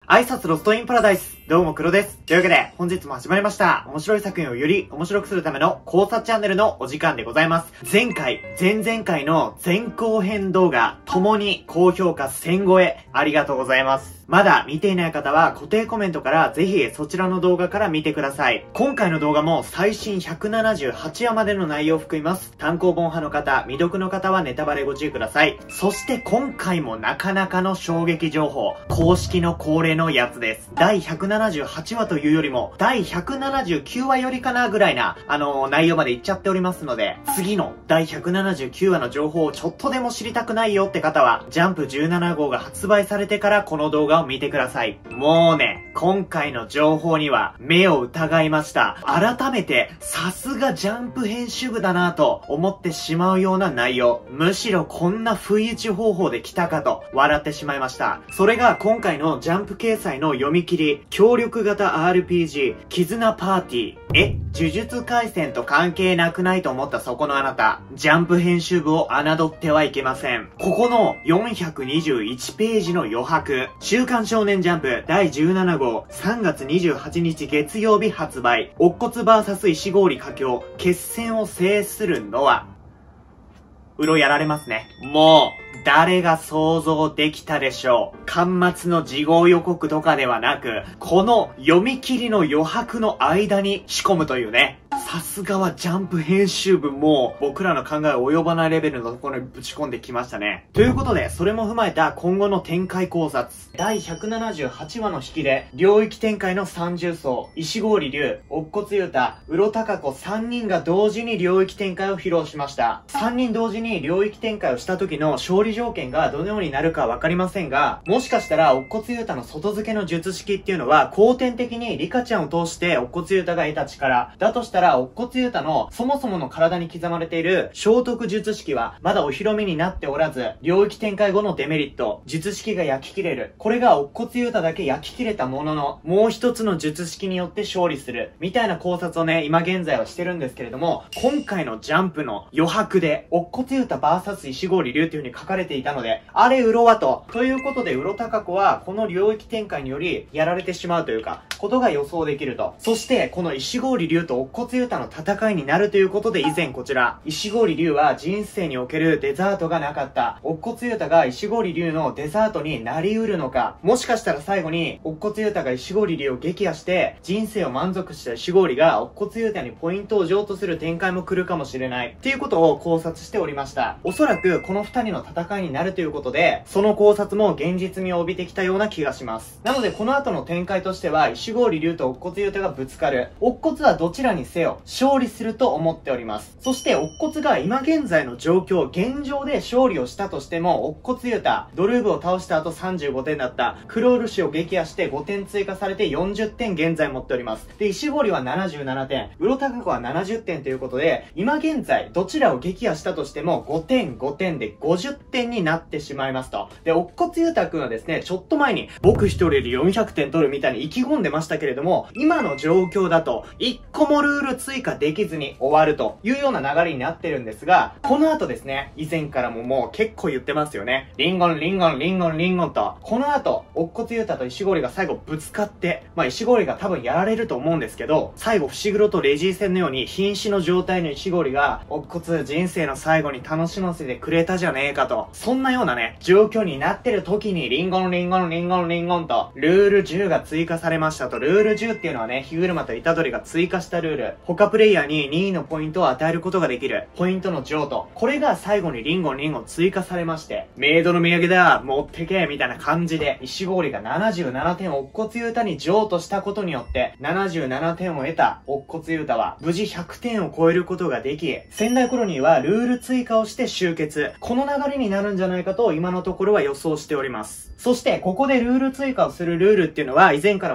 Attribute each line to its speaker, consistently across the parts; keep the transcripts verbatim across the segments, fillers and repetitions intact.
Speaker 1: 挨拶ロストインパラダイス。どうも黒です。というわけで、本日も始まりました。面白い作品をより面白くするための考察チャンネルのお時間でございます。前回、前々回の前後編動画、ともに高評価せん超え、ありがとうございます。まだ見ていない方は固定コメントからぜひそちらの動画から見てください。今回の動画も最新ひゃくななじゅうはちわまでの内容を含みます。単行本派の方、未読の方はネタバレご注意ください。そして今回もなかなかの衝撃情報、公式の恒例のやつです。だいひゃくななじゅうはちわというよりも、だいひゃくななじゅうきゅうわよりかなぐらいな、あのー、内容までいっちゃっておりますので、次のだいひゃくななじゅうきゅうわの情報をちょっとでも知りたくないよって方は、ジャンプじゅうななごうが発売されてからこの動画を見てください。もうね、今回の情報には目を疑いました。改めて、さすがジャンプ編集部だなぁと思ってしまうような内容。むしろこんな不意打ち方法で来たかと笑ってしまいました。それが今回のジャンプ掲載の読み切り、協力型 アールピージー、絆パーティー。え、呪術廻戦と関係なくないと思ったそこのあなた。ジャンプ編集部を侮ってはいけません。ここのよんひゃくにじゅういちページの余白。週刊少年ジャンプだいじゅうななごうさんがつにじゅうはちにち月曜日発売。乙骨 ブイエス 石郡佳境。決戦を制するのは、うろやられますね。もう、誰が想像できたでしょう。巻末の事後予告とかではなく、この読み切りの余白の間に仕込むというね。さすがはジャンプ編集部も僕らの考え及ばないレベルのところにぶち込んできましたね。ということで、それも踏まえた今後の展開考察。だいひゃくななじゅうはちわの引きで、領域展開のさんじゅうそう、石郡龍、乙骨憂太、うろたかこさんにんが同時に領域展開を披露しました。さんにん同時に領域展開をした時の勝利条件がどのようになるかわかりませんが、もしかしたら乙骨憂太の外付けの術式っていうのは、後天的にリカちゃんを通して乙骨憂太が得た力。だとしたら、乙骨憂太のそもそもの体に刻まれている聖徳術式はまだお披露目になっておらず、領域展開後のデメリット、術式が焼き切れる。これが乙骨憂太だけ焼き切れたものの、もう一つの術式によって勝利する。みたいな考察をね、今現在はしてるんですけれども、今回のジャンプの余白で、乙骨憂太 ブイエス 石郡龍という風に書かれていたので、あれうろはと。ということで、うろたかこはこの領域展開によりやられてしまうというか、ことが予想できると。そして、この石郡龍と乙骨憂太の戦いになるということで以前こちら、石郡龍は人生におけるデザートがなかった。乙骨憂太が石郡龍のデザートになり得るのか。もしかしたら最後に、乙骨憂太が石郡龍を撃破して、人生を満足した石郡が乙骨憂太にポイントを譲渡する展開も来るかもしれない。っていうことを考察しておりました。おそらくこの二人の戦いになるということで、その考察も現実味を帯びてきたような気がします。なのでこの後の展開としては、石郡龍と乙骨憂太がぶつかる。乙骨はどちらにせよ、勝利すると思っております。そして乙骨が今現在の状況、現状で勝利をしたとしても、乙骨憂太、ドルーブを倒した後さんじゅうごてんだった、クロール氏を撃破してごてん追加されてよんじゅってん現在持っております。で、石郡はななじゅうななてん、うろたかこはななじゅってんということで、今現在どちらを撃破したとしてもごてんごてんでごじゅってんになってしまいますと。で、乙骨憂太くんはですね、ちょっと前に僕一人でよんひゃくてん取るみたいに意気込んでましたけれども、今の状況だといっこもルール追加できずに終わるというような流れになってるんですが、この後ですね、以前からももう結構言ってますよね。リンゴンリンゴンリンゴンリンゴンと、この後、乙骨憂太と石郡が最後ぶつかって、まあ石郡が多分やられると思うんですけど、最後伏黒とレジー戦のように瀕死の状態の石郡が、乙骨人生の最後に楽しませてくれたじゃねえかと、そんなようなね、状況になってる時にリンゴンリンゴンリンゴンリンゴンと、ルールじゅうが追加されましたと。ルールじゅうっていうのはね、火車と虎杖が追加したルール。他プレイヤーににいのポイントを与えることができる。ポイントの譲渡。これが最後にリンゴンリンゴン追加されまして、メイドの土産だ持ってけみたいな感じで、石郡がななじゅうななてんを乙骨憂太に譲渡したことによって、ななじゅうななてんを得た乙骨憂太は、無事ひゃくてんを超えることができ、仙台コロニーはルール追加をして集結。この流れになるんじゃないかと今のところは予想しております。そして、ここでルール追加をするルールっていうのは、以前からもお伝え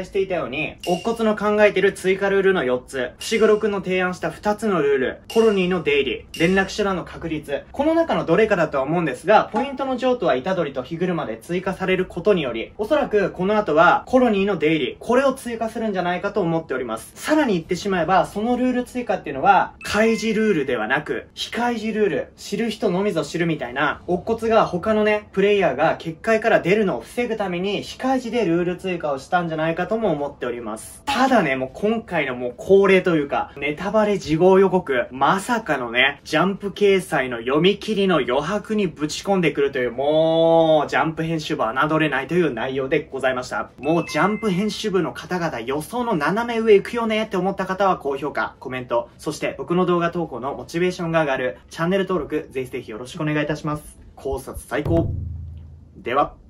Speaker 1: していたように、乙骨の考えてる追加ルールのよっつ、伏黒くんの提案したふたつのルール、コロニーの出入り、連絡手段の確率、この中のどれかだとは思うんですが、ポイントの譲渡は虎杖と火車で追加されることにより、おそらくこの後はコロニーの出入り、これを追加するんじゃないかと思っております。さらに言ってしまえば、そのルール追加っていうのは、開示ルールではなく、非開示ルール、知る人のみぞ知るみたいな、乙骨が他のね、プレイヤーが結界から出るのを防ぐために、非開示でルール追加をしたんじゃないかとも思っております。ただね、もう今回のもう恒例というか、ネタバレ事後予告、まさかのね、ジャンプ掲載の読み切りの余白にぶち込んでくるという、もう、ジャンプ編集部は侮れないという内容でございました。もうジャンプ編集部の方々予想の斜め上行くよねって思った方は高評価、コメント、そして僕の動画投稿のモチベーションが上がるチャンネル登録、ぜひぜひよろしくお願いいたします。考察最高。では。